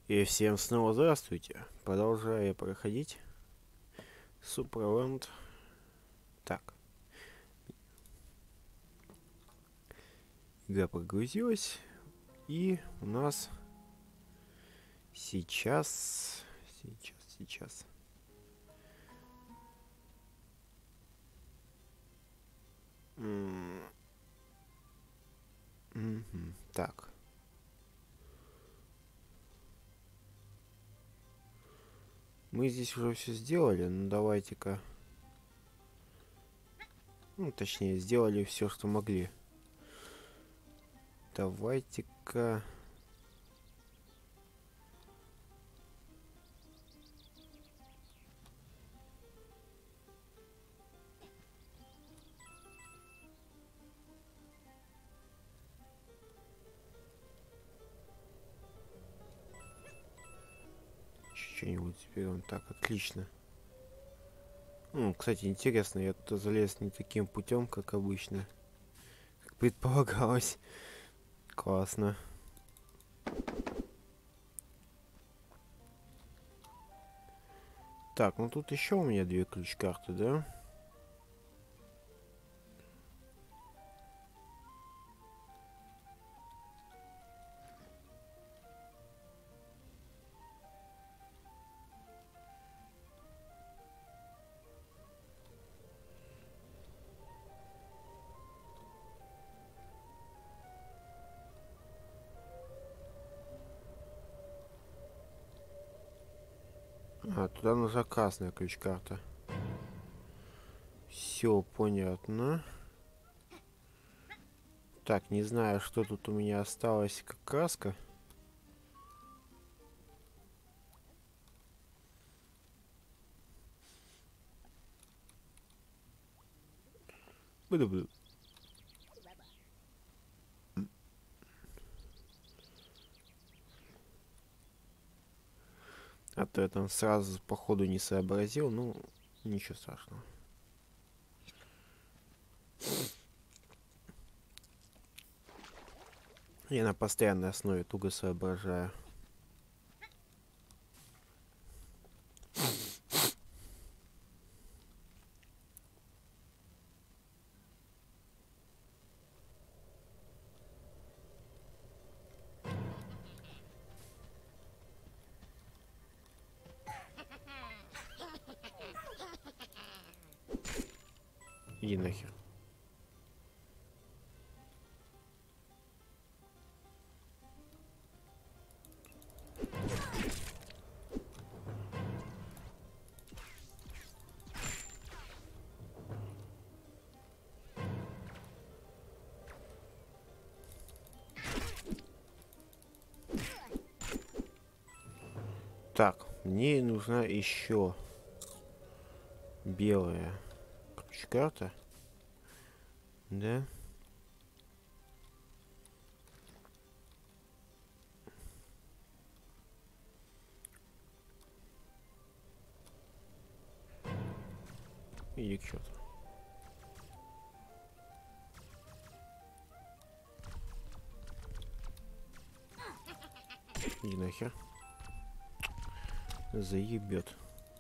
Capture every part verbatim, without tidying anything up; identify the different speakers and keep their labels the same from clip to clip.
Speaker 1: И всем снова здравствуйте. Продолжаю проходить Суперленд. Так. Игра прогрузилась. И у нас сейчас... Сейчас, сейчас. М мгм, Так. Мы здесь уже все сделали, ну давайте-ка... Ну, точнее, сделали все, что могли. Давайте-ка... Что-нибудь теперь он так, отлично. Ну, кстати, интересно, я туда залез не таким путем, как обычно. Как предполагалось. Классно. Так, ну тут еще у меня две ключ-карты, да? А, туда нужна красная ключ-карта. Все понятно. Так, не знаю, что тут у меня осталось как краска. Буду-буду. А то я там сразу по ходу не сообразил, ну, ничего страшного. Я на постоянной основе туго соображаю. Иди нахер. Так, мне нужна еще белая ключ-карта. Да? Иди к черту. Иди нахер. Заебет.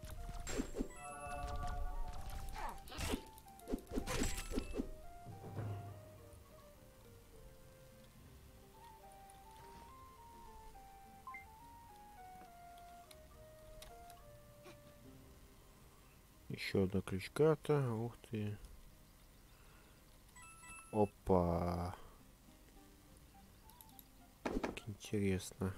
Speaker 1: Еще одна ключ-карта. Ух ты. Опа. Как интересно.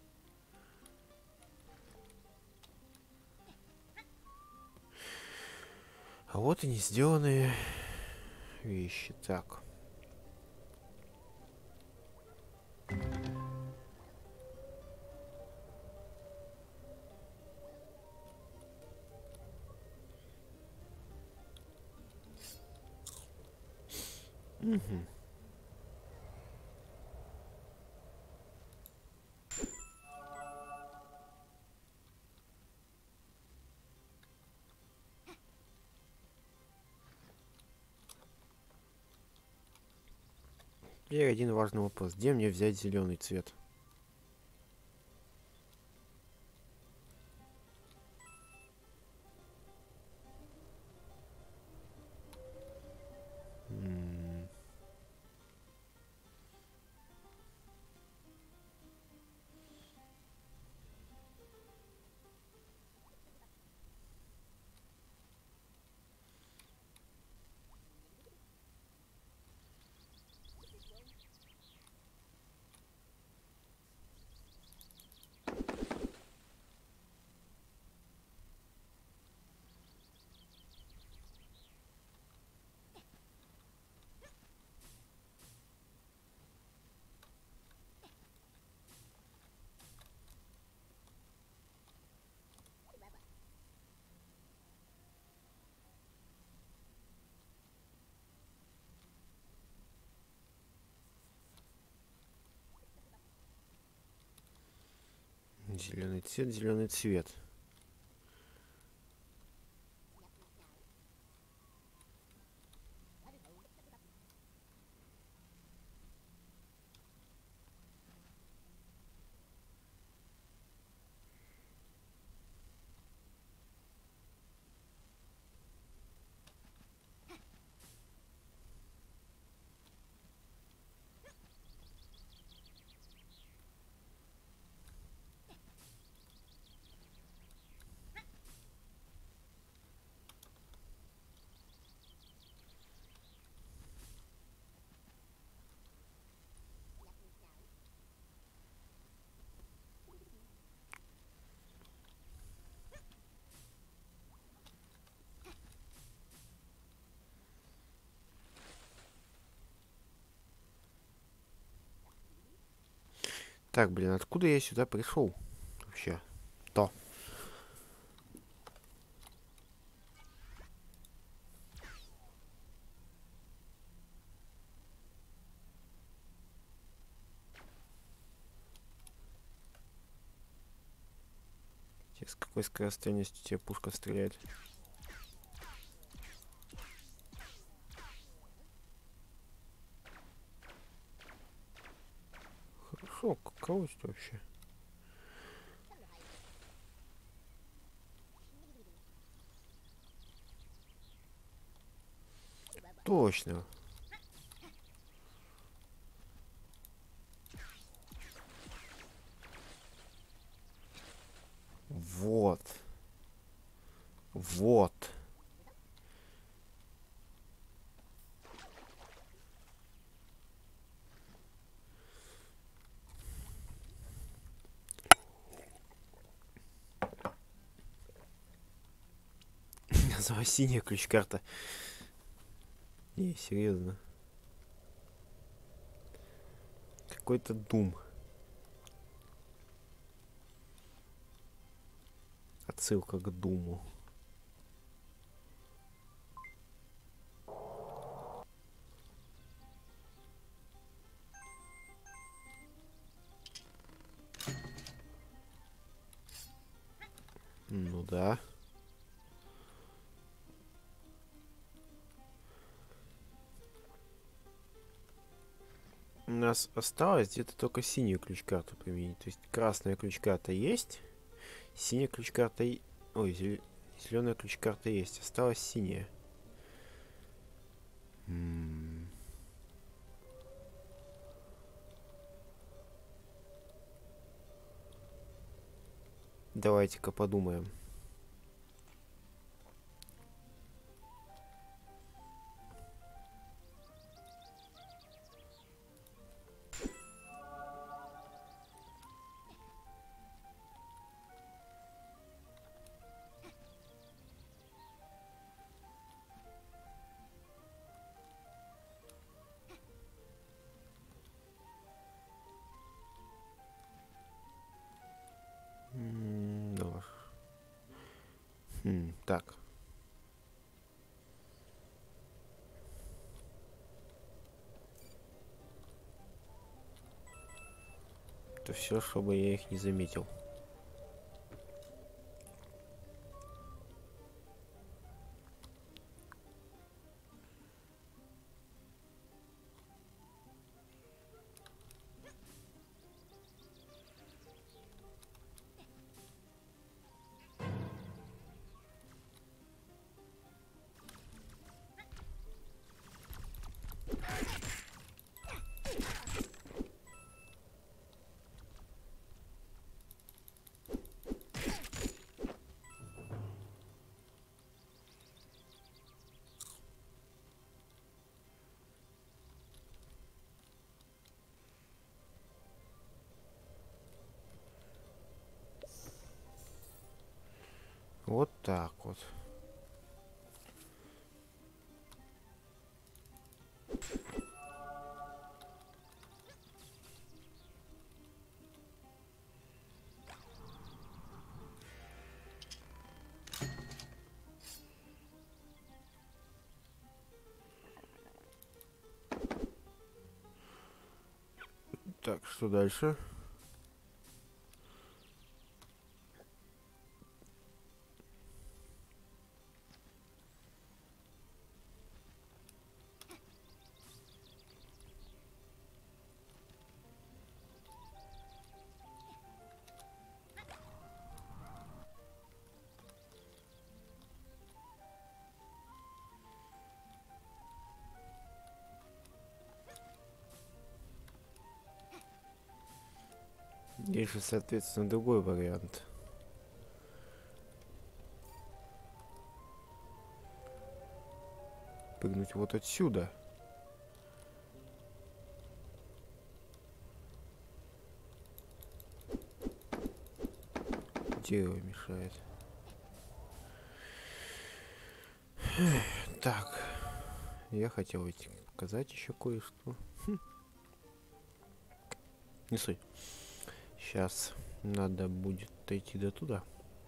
Speaker 1: А вот и не сделанные вещи. Так. Угу. Теперь один важный вопрос. Где мне взять зеленый цвет? Зеленый цвет, зеленый цвет. Так, блин, откуда я сюда пришел? Вообще. То. С какой скорострельностью тебе пушка стреляет? Хорошо, каково это вообще? Точно. Вот. Вот. Назвала синяя ключ-карта. Не, серьезно. Какой-то Дум. Отсылка к Думу. Ну да. У нас осталось где-то только синюю ключ-карту применить. То есть красная ключ-карта есть. Синяя ключ-карта... и- Ой, зел- зеленая ключ-карта есть. Осталась синяя. М. Давайте-ка подумаем. М, ну, хм, так. Это все, чтобы я их не заметил. Вот так вот. Так, что дальше? Есть же, соответственно, другой вариант. Прыгнуть вот отсюда. Дерево мешает. Так. Я хотел ведь показать еще кое-что. Хм. Не суть. Сейчас надо будет дойти до туда.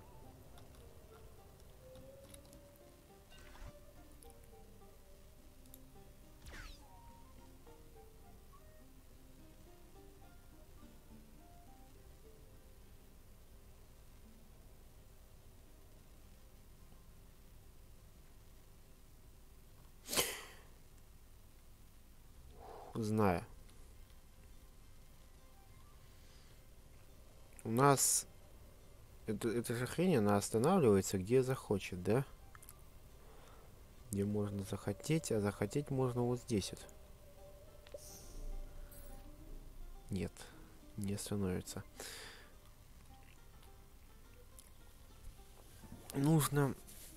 Speaker 1: Знаю. У нас это, эта же хрень, она останавливается где захочет, да? Где можно захотеть, а захотеть можно вот здесь вот. Нет, не становится. Нужно,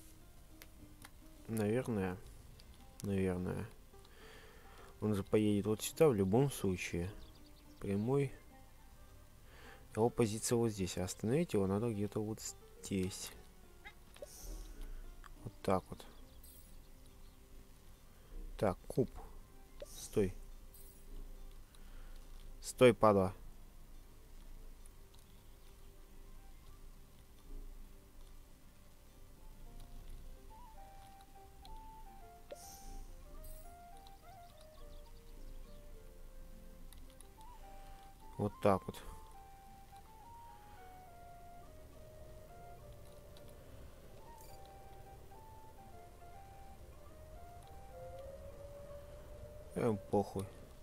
Speaker 1: наверное, наверное, он же поедет вот сюда в любом случае. Прямой. Его позиция вот здесь. А остановить его надо где-то вот здесь. Вот так вот. Так, куб. Стой. Стой, падла. Вот так вот. Эм, похуй.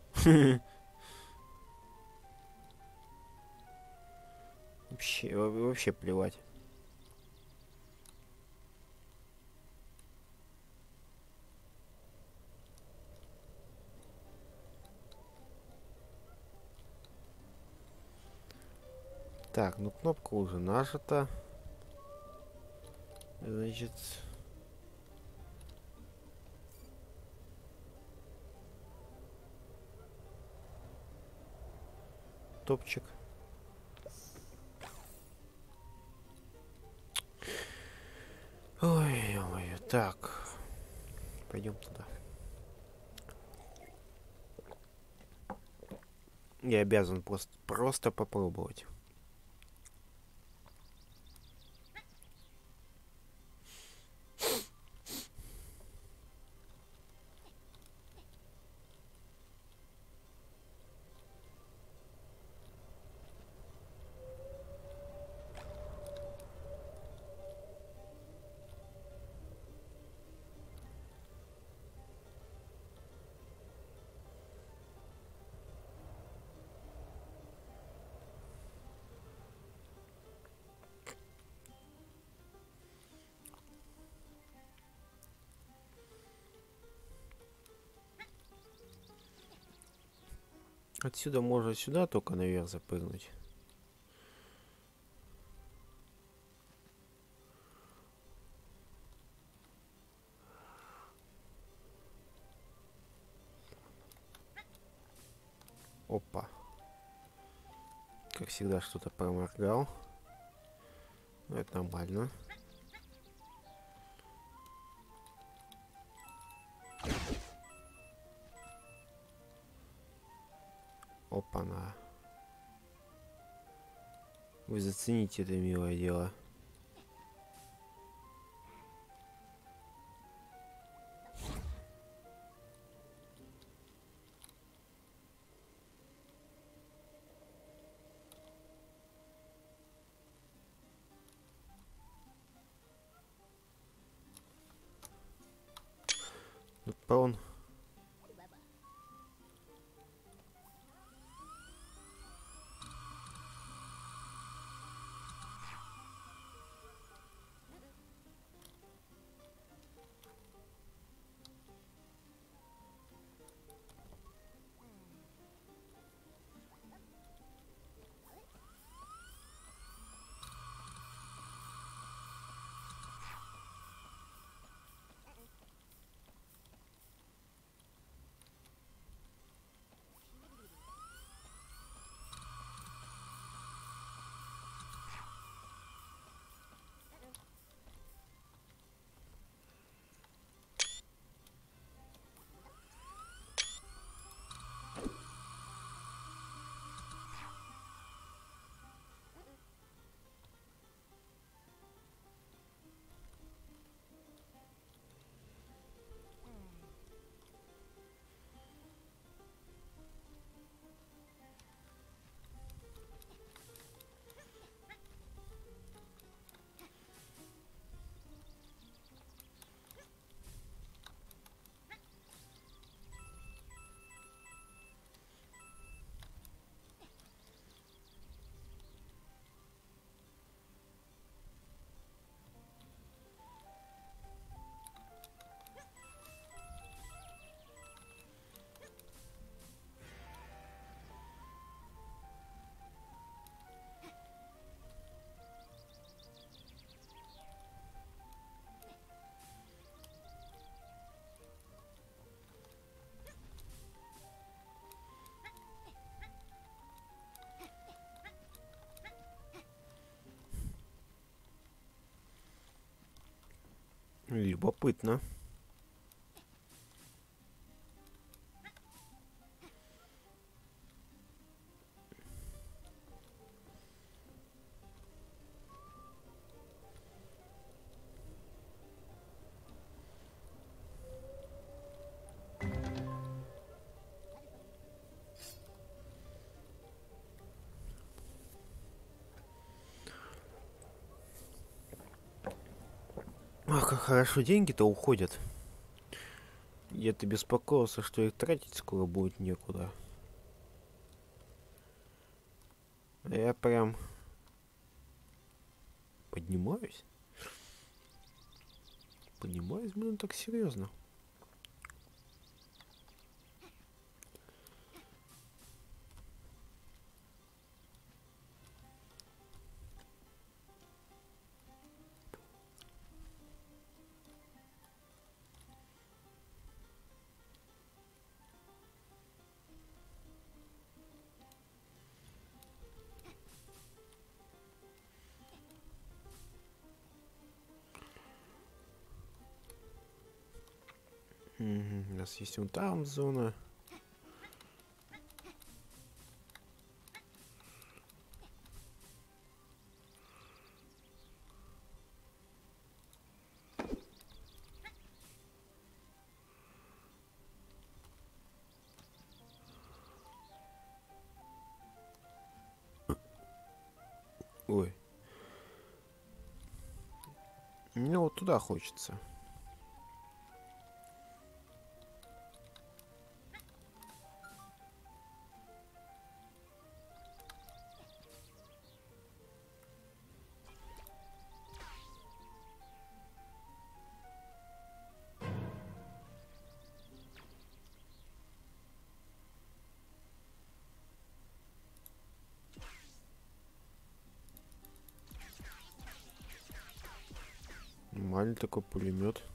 Speaker 1: Вообще, вообще плевать. Так, ну кнопка уже нажата. Значит... Топчик. Ой, ой, так. Пойдем туда. Я обязан просто, просто попробовать. Отсюда можно сюда только наверх запрыгнуть. Опа. Как всегда, что-то проморгал. Но это нормально. Опа-на. Вы зацените это милое дело. Он. Любопытно. Ах, как хорошо деньги-то уходят. Я-то беспокоился, что их тратить скоро будет некуда. А я прям поднимаюсь. Поднимаюсь, блин, так серьезно. Мгм, у нас есть вон там зона. Ой. Мне вот туда хочется. Маленький такой пулемет.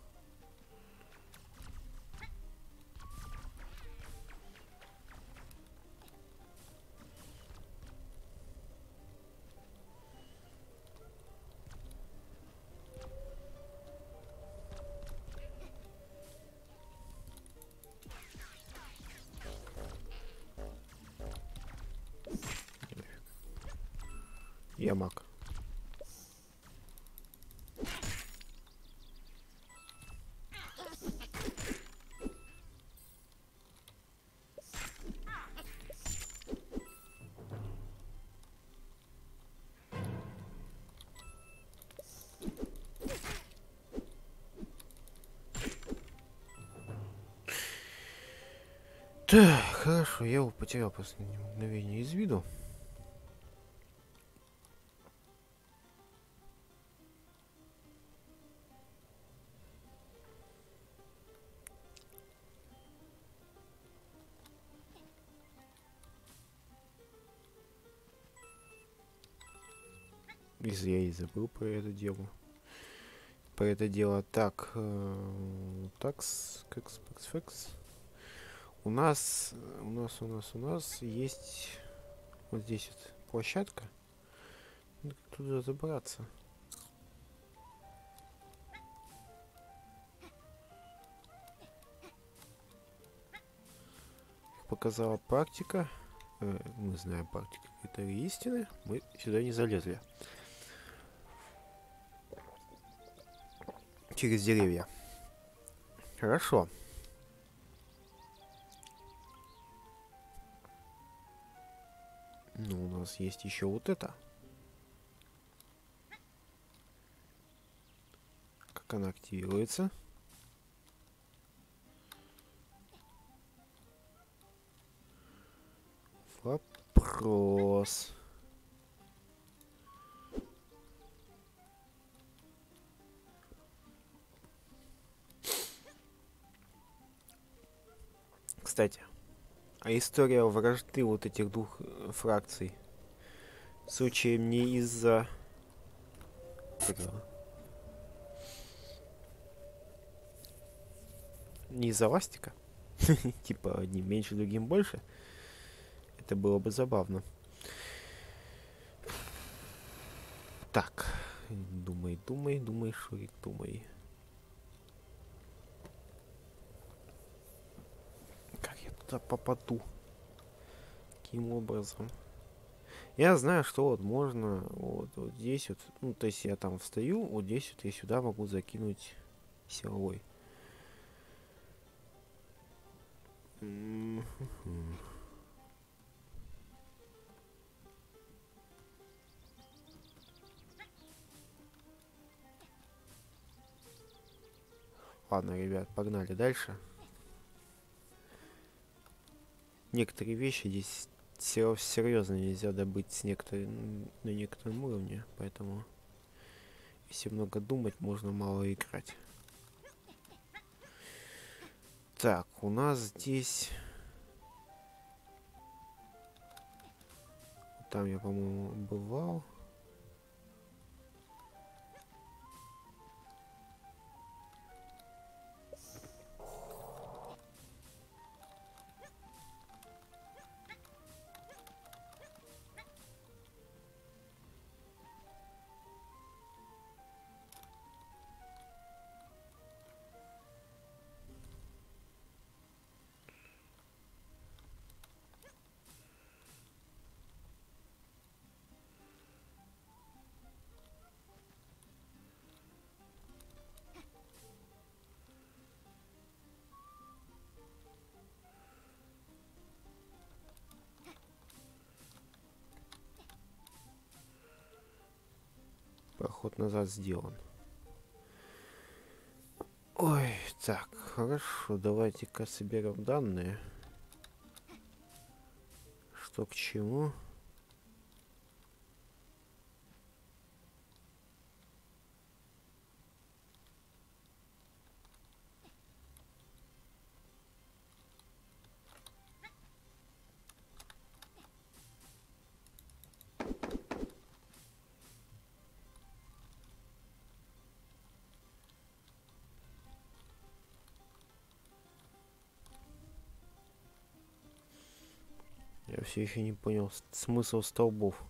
Speaker 1: Я маг. Так, хорошо, я его потерял последнее мгновение из виду. Если я и забыл про это дело. Про это дело. Так, э, такс, какс, фекс, фекс. У нас, у нас, у нас, у нас есть вот здесь вот площадка. Надо как туда забраться. Как показала практика, э, мы знаем практику этой истины, мы сюда не залезли. Через деревья. Хорошо. Ну, у нас есть еще вот это. Как она активируется? Вопрос. Кстати, а история вражды вот этих двух э, фракций случаем не из-за не из-за ластика? Типа одним меньше, другим больше? Это было бы забавно. Так, думай, думай, думай, Шурик, думай. по, по поту. Каким образом? Я знаю, что вот можно вот, вот здесь вот, ну, то есть я там встаю, вот здесь вот я сюда могу закинуть силовой. Ладно, ребят, погнали дальше. Некоторые вещи здесь серьезно нельзя добыть с некоторым, на некотором уровне, поэтому если много думать, можно мало играть. Так, у нас здесь... Там я, по-моему, бывал. Проход назад сделан. Ой, так, хорошо, давайте-ка соберем данные. Что к чему? Я все еще не понял смысл столбов.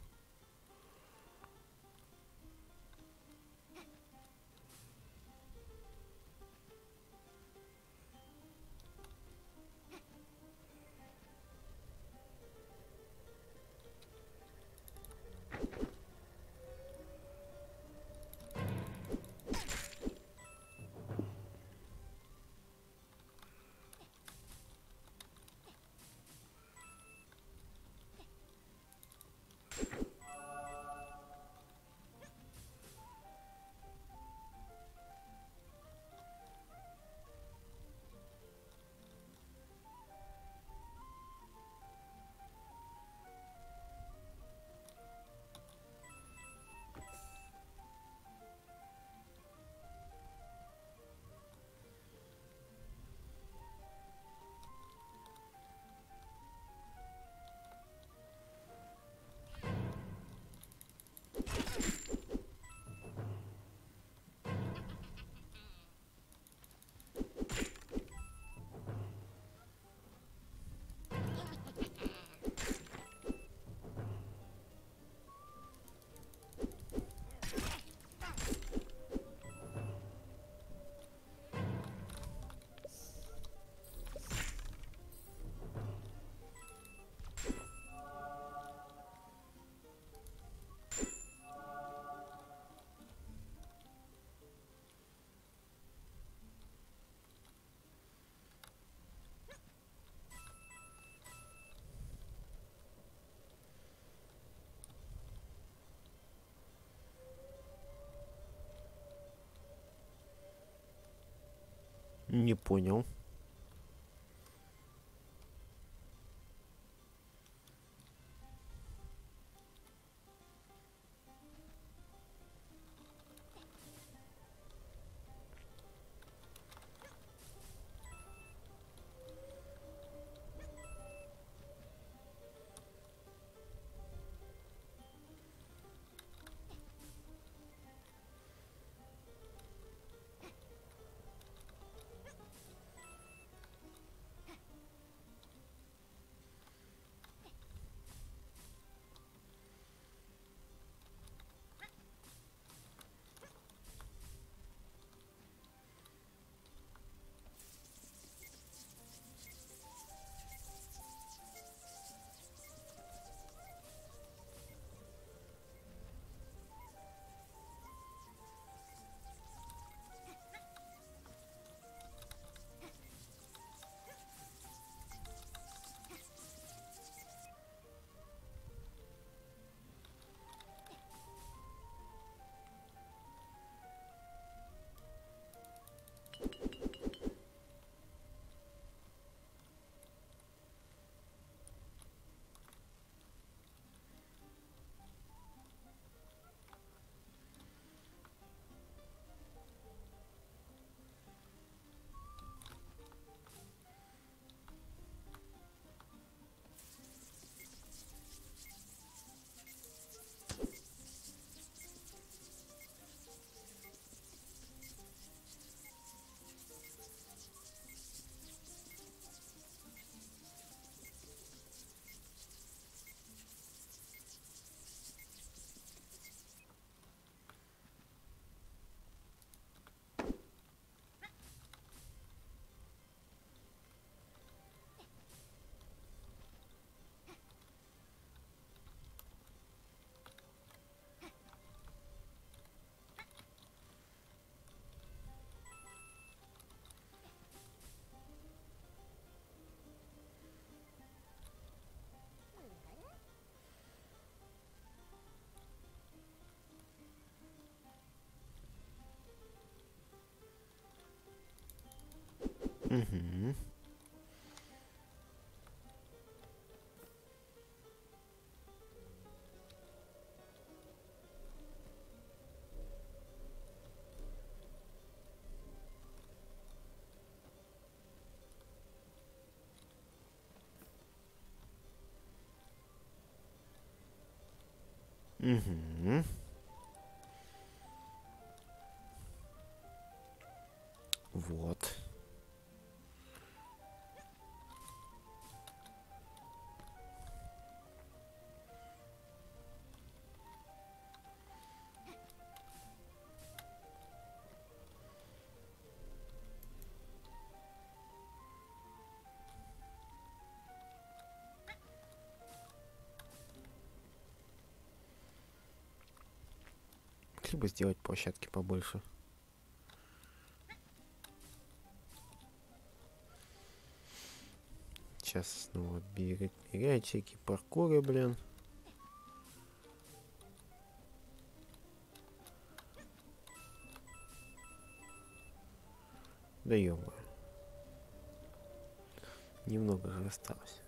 Speaker 1: Не понял. Угу. Угу. Вот. Либо сделать площадки побольше. Сейчас снова бегать, бегать, всякие паркуры, блин. Да ё-моё. Немного же осталось.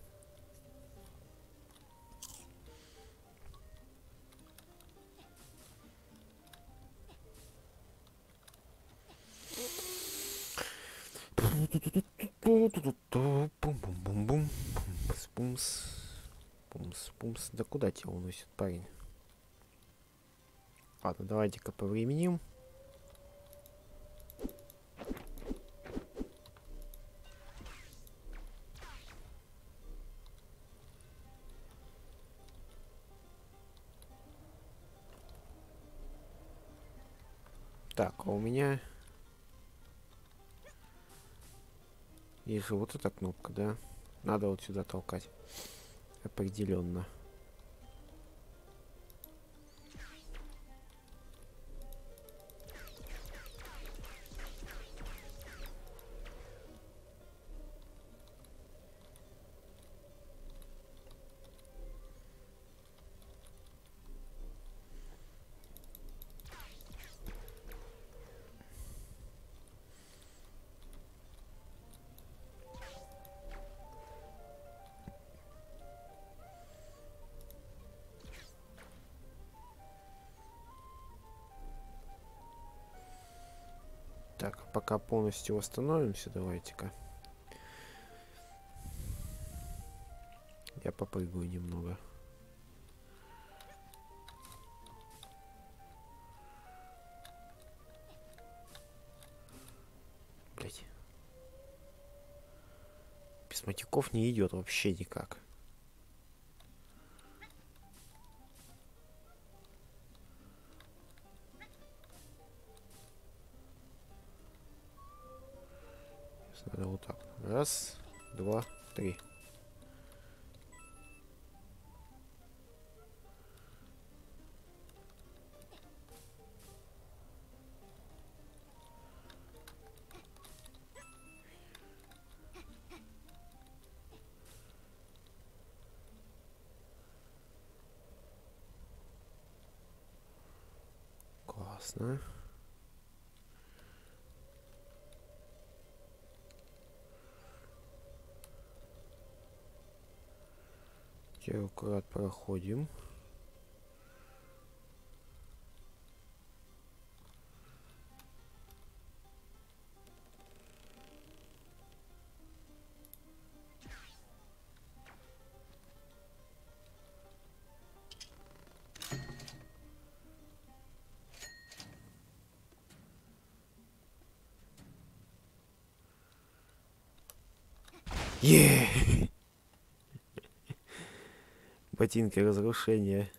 Speaker 1: Бум-бум-бум-бум. Пумс. Пумс, пумс. Да куда тебя уносит, парень? Ладно, давайте-ка повременим. Так, а у меня есть же вот эта кнопка, да? Надо вот сюда толкать. Определенно. Так, пока полностью восстановимся, давайте-ка. Я попрыгаю немного. Блять. Без матюков не идет вообще никак. Сейчас надо вот так. Раз, два, три. Классно. Теперь аккурат проходим. Е! Ботинки разрушения.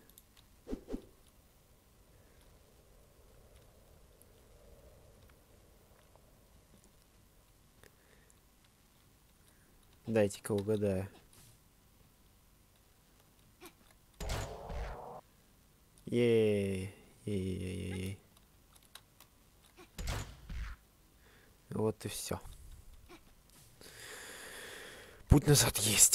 Speaker 1: Дайте-ка угадаю. Ей, ей-ей-ей. Вот и все. Путь назад есть.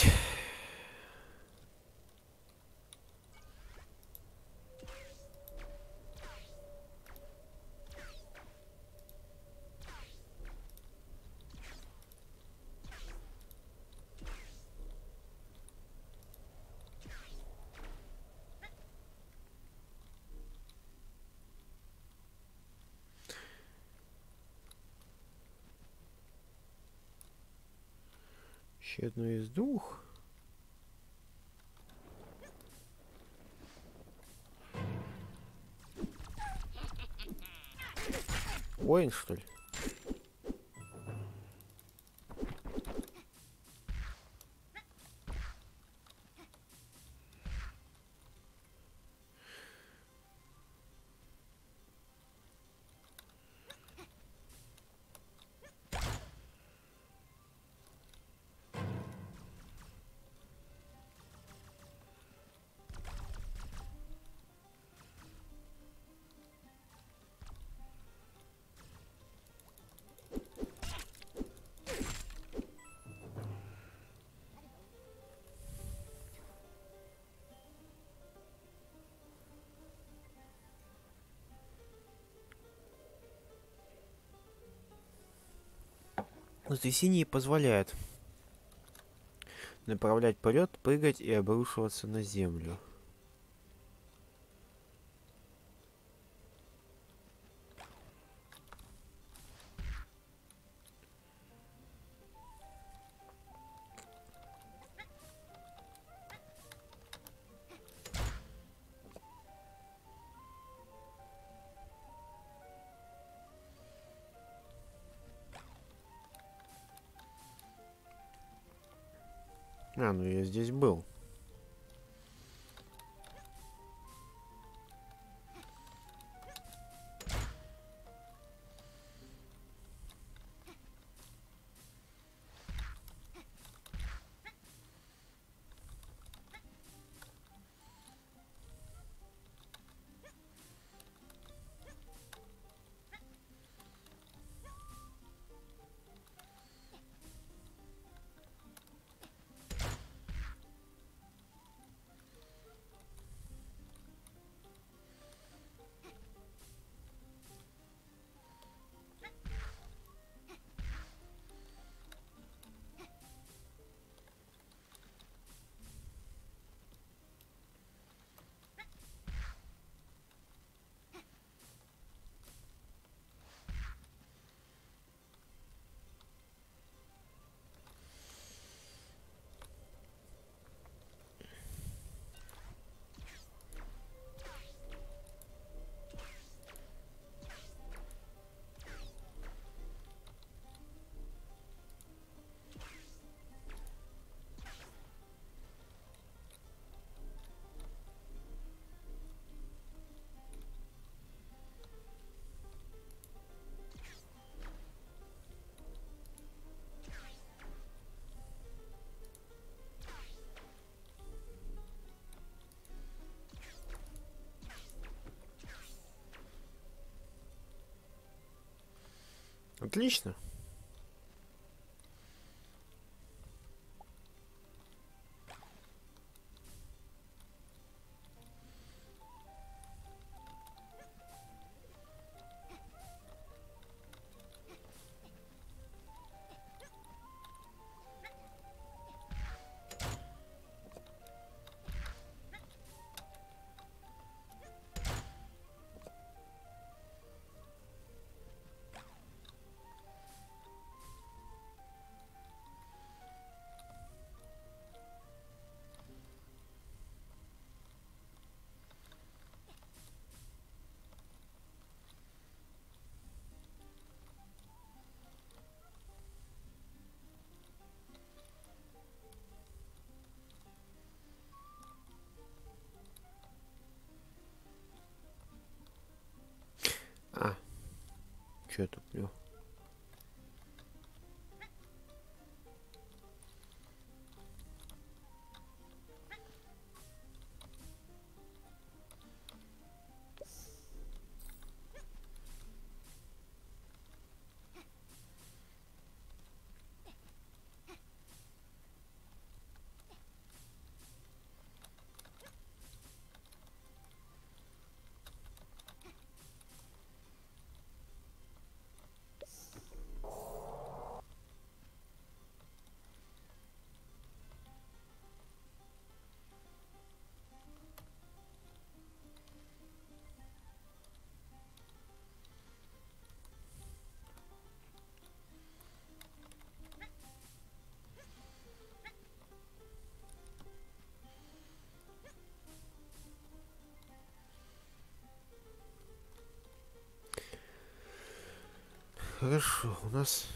Speaker 1: Еще одно из двух. Воин, что ли? Воскресенье позволяет направлять полет, прыгать и обрушиваться на землю. А, ну я здесь был. Отлично. А, что я туплю? Хорошо, у нас...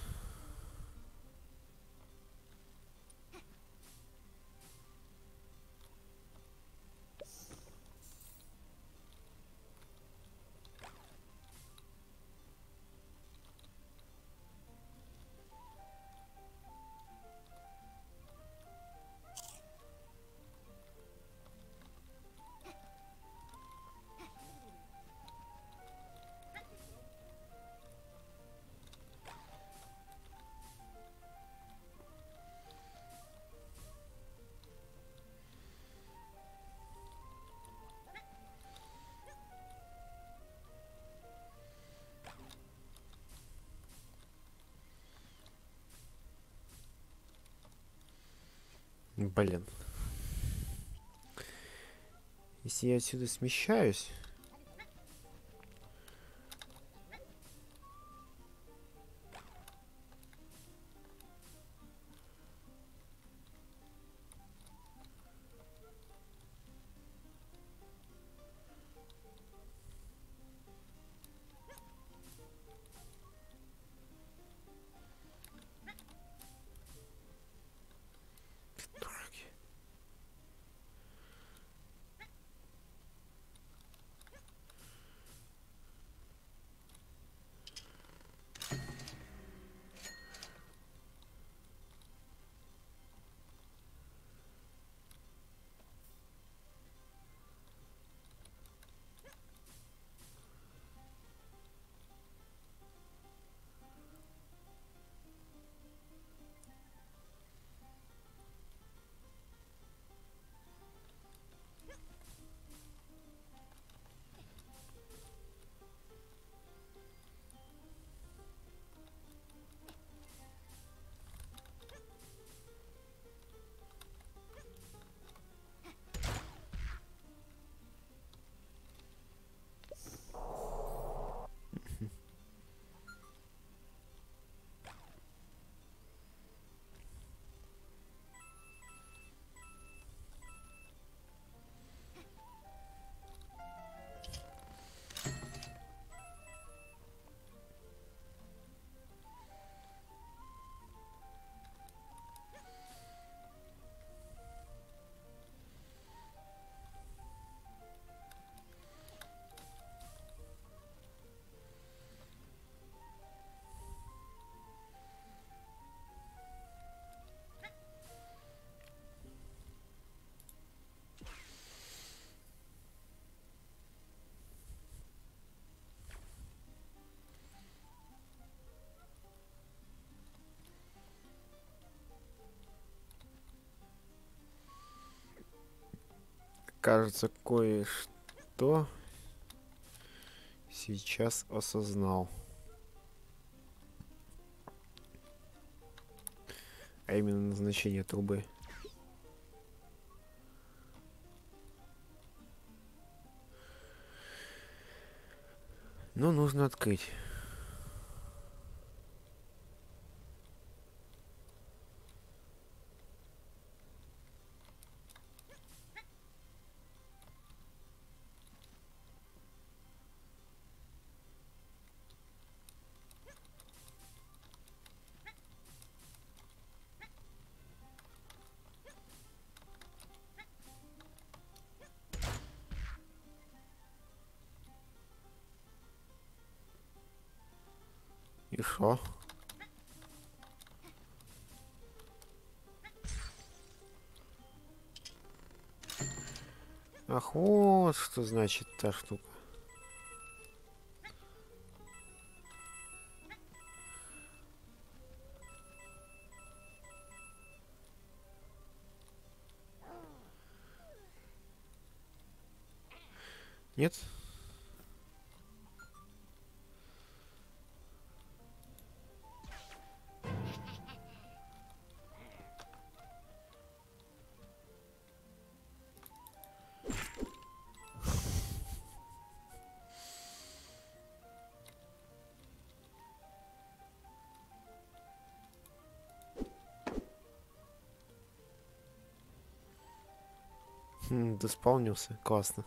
Speaker 1: Блин. Если я отсюда смещаюсь... Придурки. Кажется, кое-что сейчас осознал. А именно назначение трубы. Но нужно открыть. И шо? Ах, вот что значит та штука. Нет? Хм, досполнился. Классно.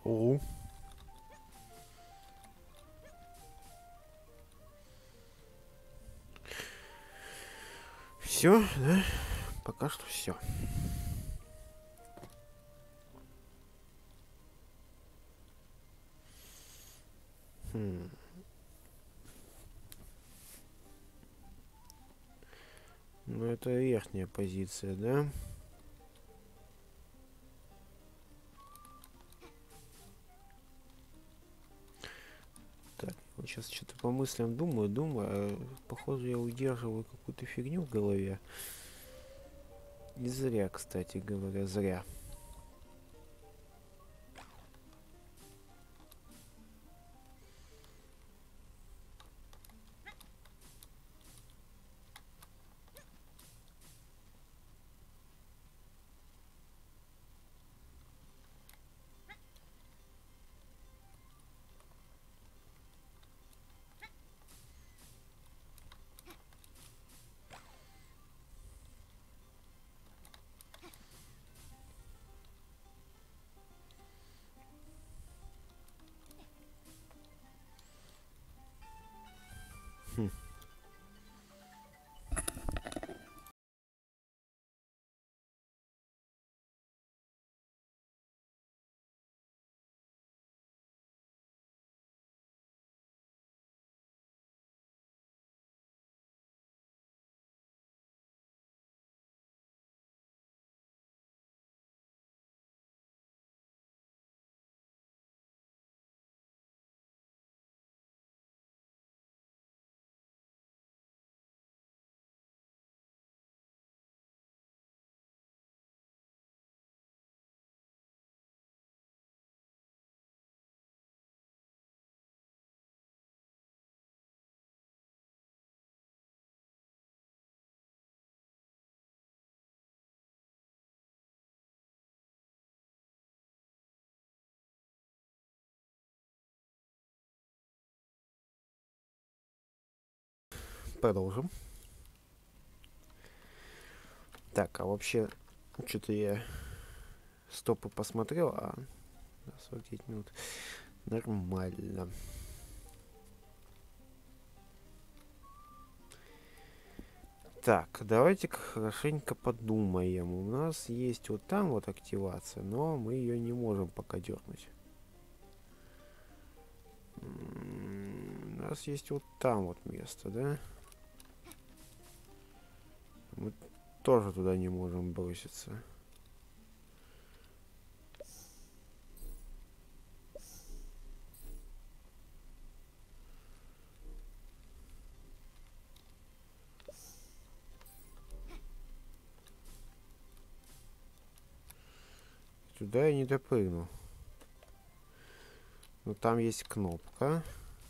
Speaker 1: О. Все, да? Пока что все. Хм. Ну, это верхняя позиция, да? Так, вот сейчас что-то по мыслям думаю, думаю, а, похоже, я удерживаю какую-то фигню в голове. И зря, кстати говоря, зря. Хм. Продолжим. Так, а вообще, что-то я стопы посмотрел, а сорок девять минут. Нормально. Так, давайте-ка хорошенько подумаем. У нас есть вот там вот активация, но мы ее не можем пока дернуть. У нас есть вот там вот место, да? Мы тоже туда не можем броситься. Туда я не допрыгну. Но там есть кнопка.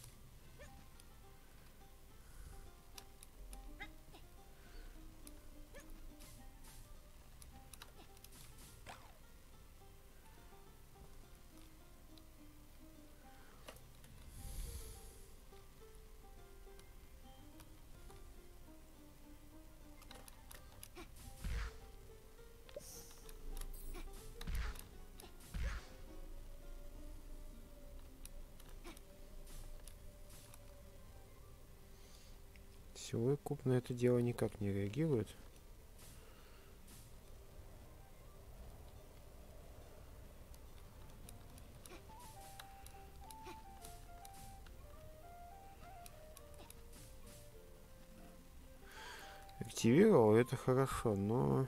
Speaker 1: Силовой куб на это дело никак не реагирует. Активировал, это хорошо, но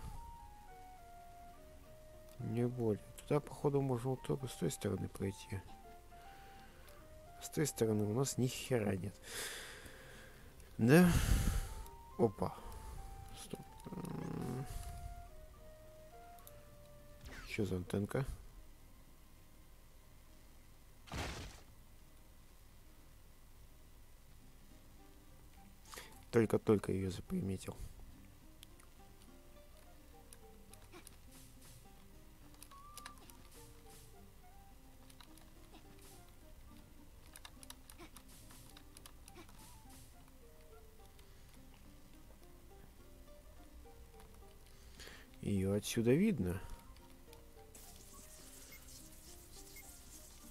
Speaker 1: не более. Туда, походу, можно вот только с той стороны пройти. С той стороны у нас ни хера нет. Да? Опа. Стоп. Что за антенка? Только-только ее заприметил. Ее отсюда видно.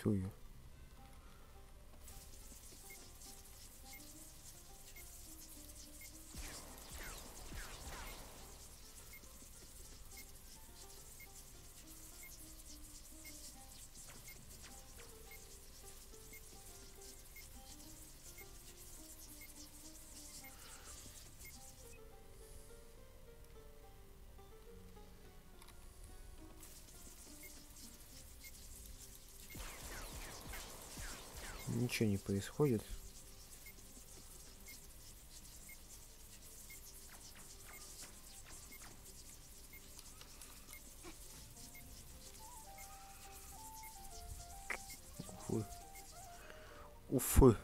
Speaker 1: Чую. Ничего не происходит. Уфы. Уфы.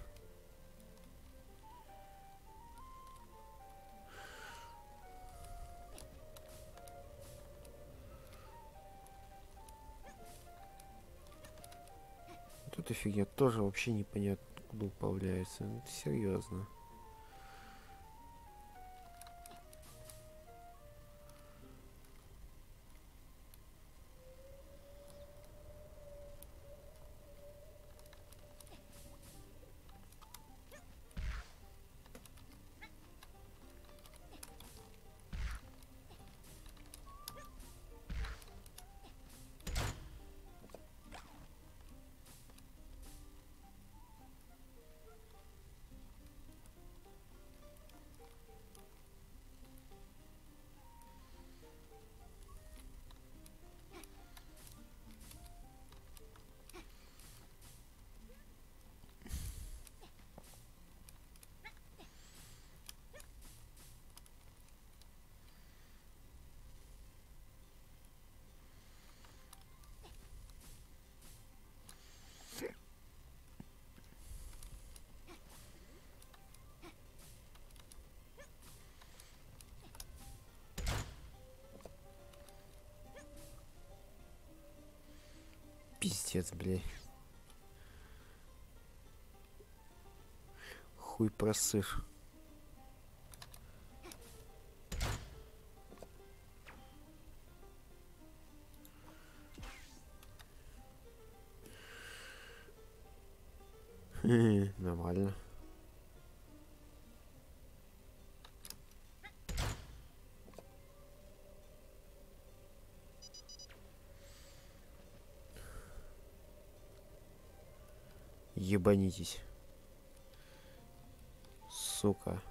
Speaker 1: Вот эта фигня тоже вообще непонятно откуда появляется. Ну, серьезно. Пиздец, блядь. Хуй просышь. Нормально. Ебанитесь. Сука.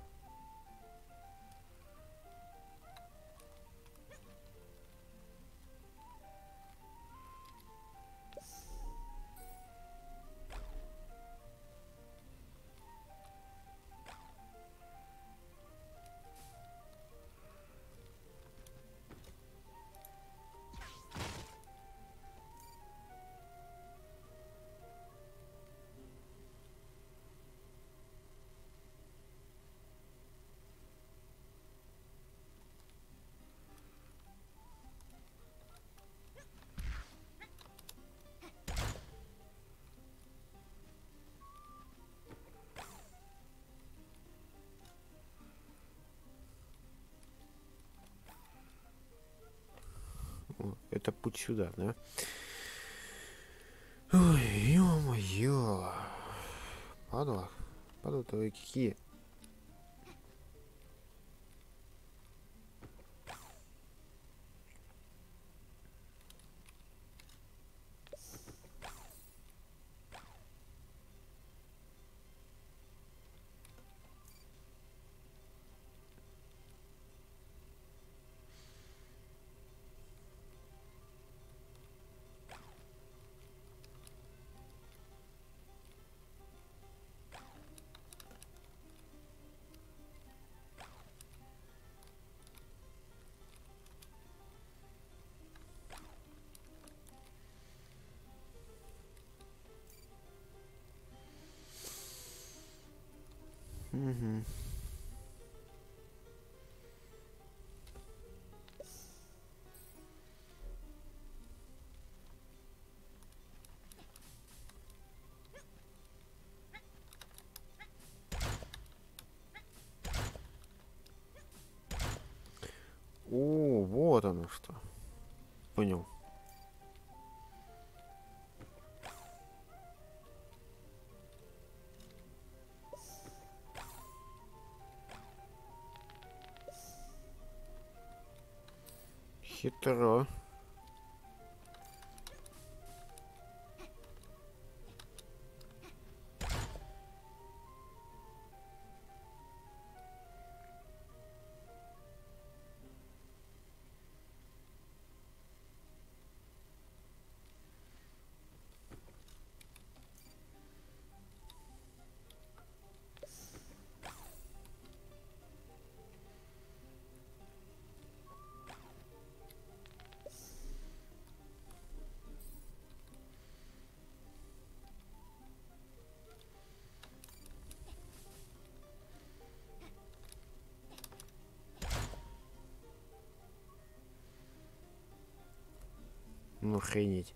Speaker 1: Это путь сюда, да? Ой, ё-моё. Падла. Падла-то вы какие? Угу. О, вот оно что. Понял. Хитро. Ну, охренеть.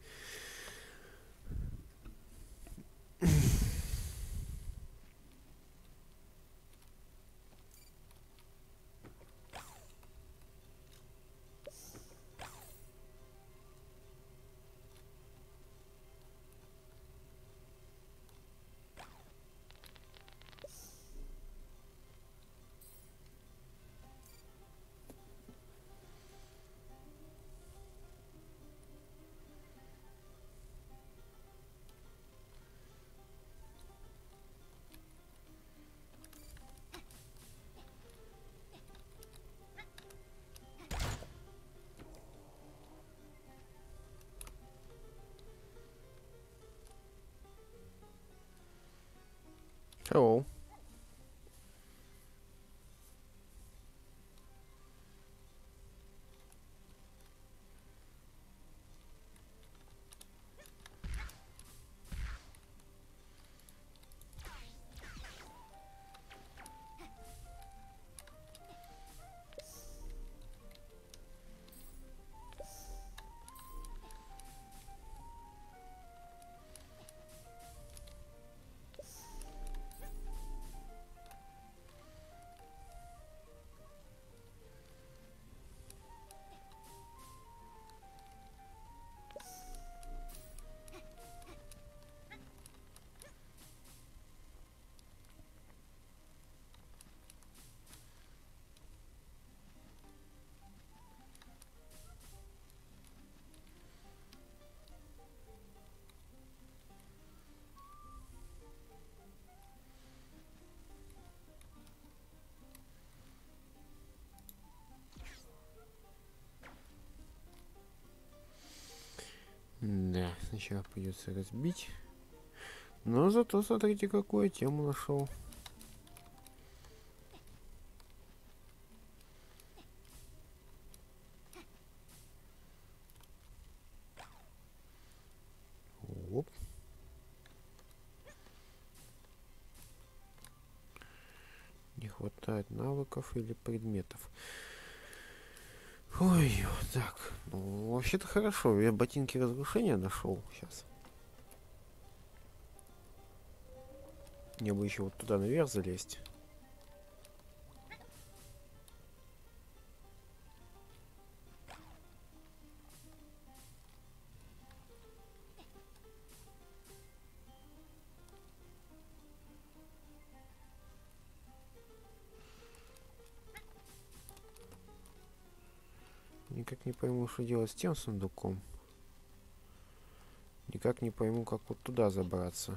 Speaker 1: Hello. Да, сначала придется разбить. Но зато смотрите, какую тему нашел. Оп. Не хватает навыков или предметов. Ой, вот так. Ну, вообще-то хорошо. Я ботинки разрушения нашел сейчас. Мне бы еще вот туда наверх залезть. Никак не пойму, что делать с тем сундуком. Никак не пойму, как вот туда забраться.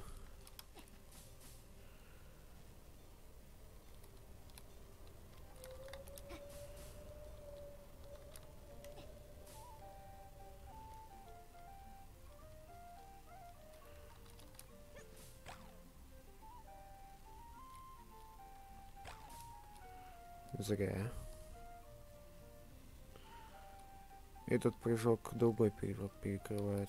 Speaker 1: Зря. Этот прыжок другой прыжок перекрывает.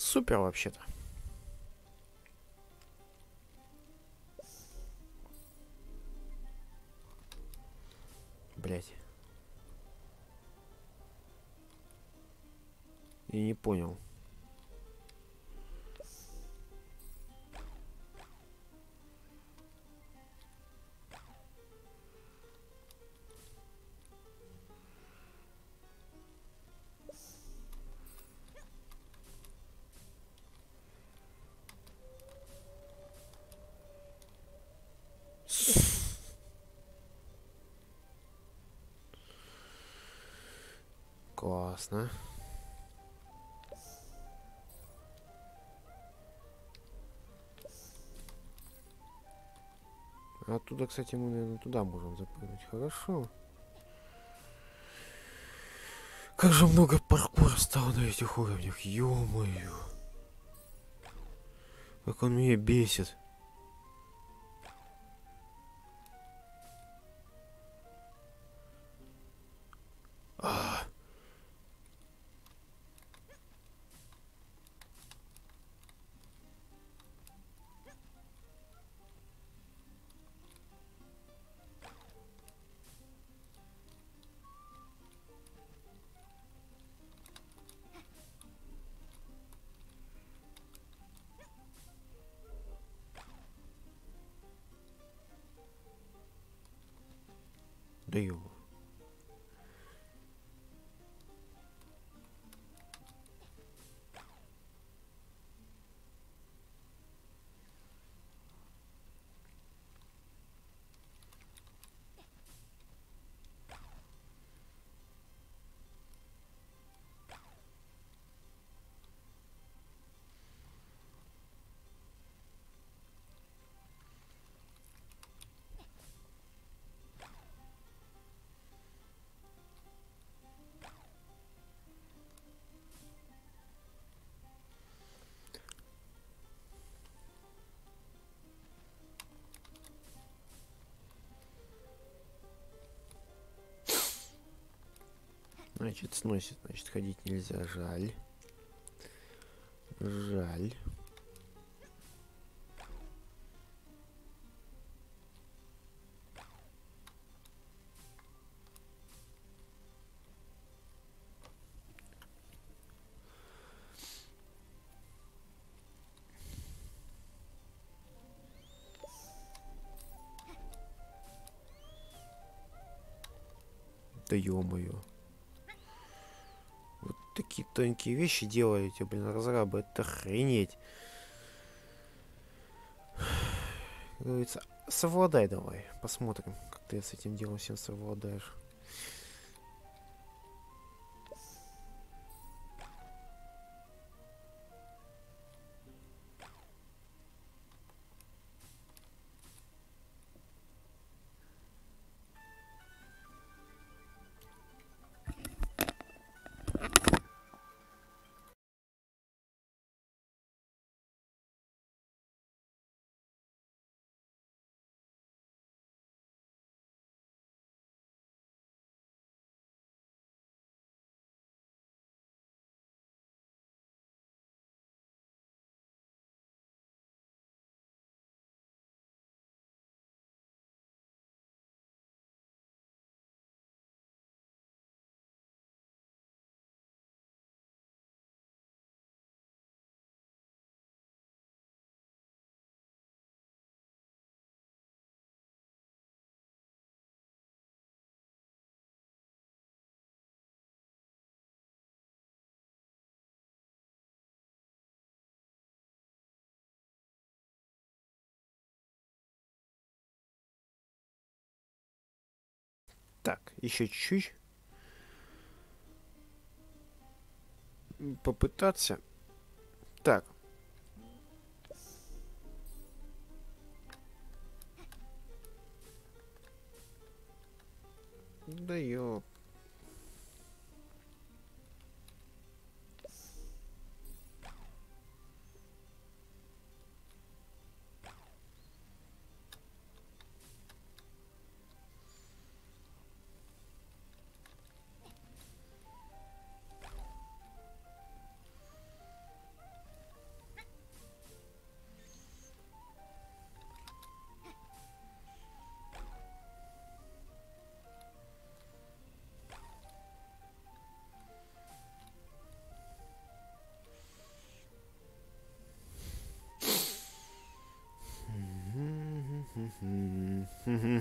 Speaker 1: Супер вообще-то. Блять. Я не понял. Классно. Оттуда, кстати, мы, наверное, туда можем запрыгнуть. Хорошо. Как же много паркура стало на этих уровнях. Ё-моё. Как он меня бесит. А. Да ё. Значит, сносит. Значит, ходить нельзя. Жаль. Жаль. Да ё-моё. Вот такие тонкие вещи делаете, блин, разрабы. Это охренеть. Как говорится, совладай давай. Посмотрим, как ты с этим делом всем совладаешь. Так, еще чуть-чуть. Попытаться. Так. Да ё.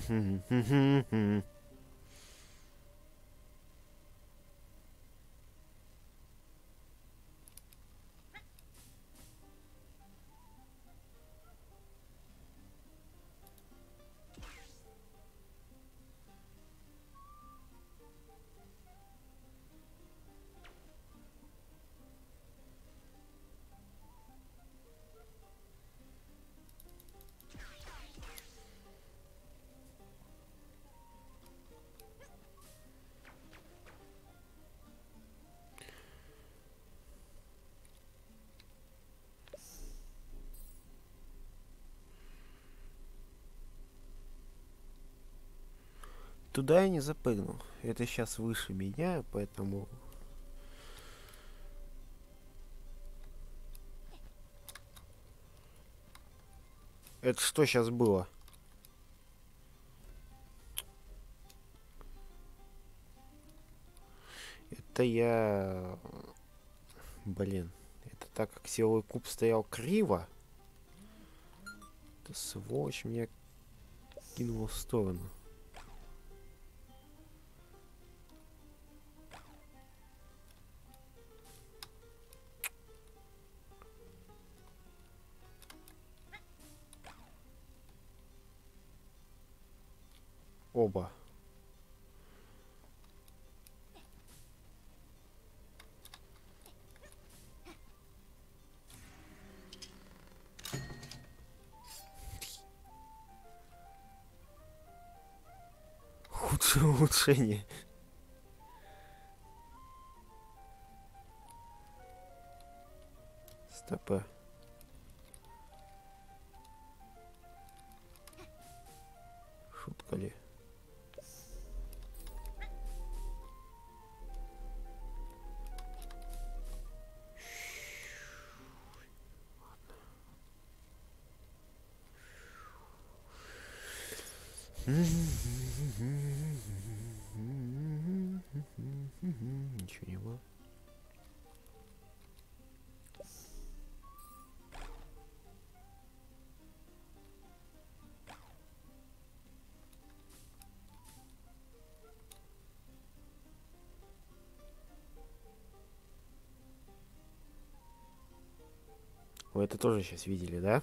Speaker 1: Туда я не запрыгнул. Это сейчас выше меня, поэтому... Это что сейчас было? Это я... Блин. Это так как силовой куб стоял криво. Это сволочь меня кинул в сторону. Оба. Худшее улучшение. Стопэ. Шутка ли? Ничего не было. Вы это тоже сейчас видели, да?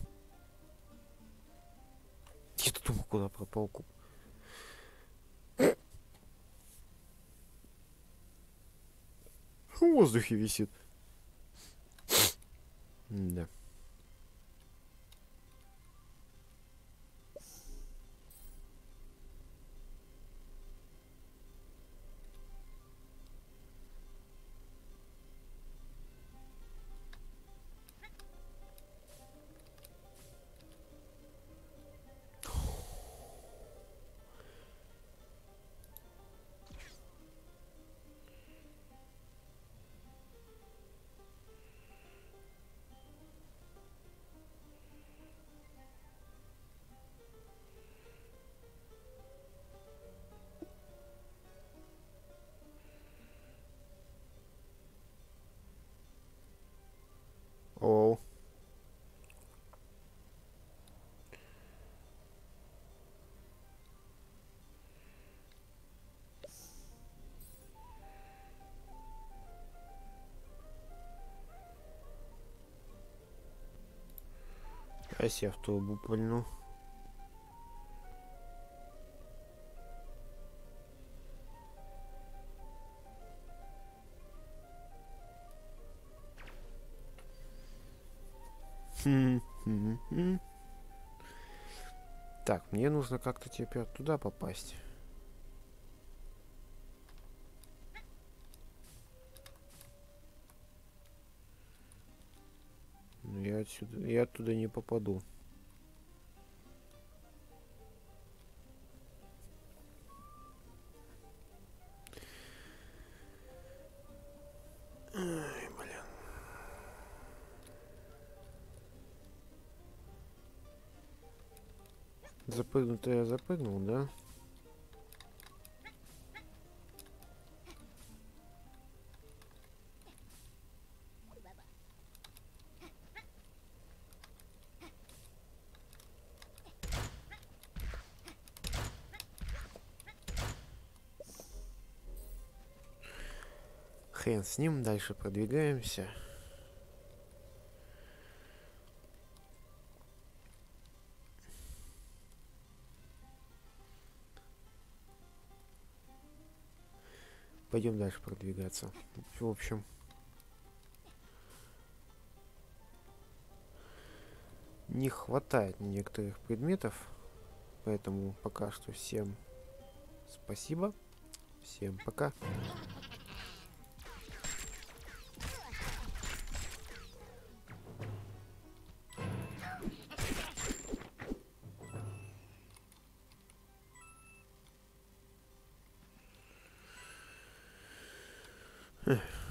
Speaker 1: Я-то думал, куда пропал куб. В воздухе висит. Да. О. А я в трубу пальну. Так, мне нужно как-то теперь туда попасть. Но я отсюда, я оттуда не попаду. Ай, блин. Запрыгнуть-то я запрыгнул, да? Хрен с ним, дальше продвигаемся. Пойдем дальше продвигаться. В общем, не хватает некоторых предметов, поэтому пока что всем спасибо, всем пока. Эх.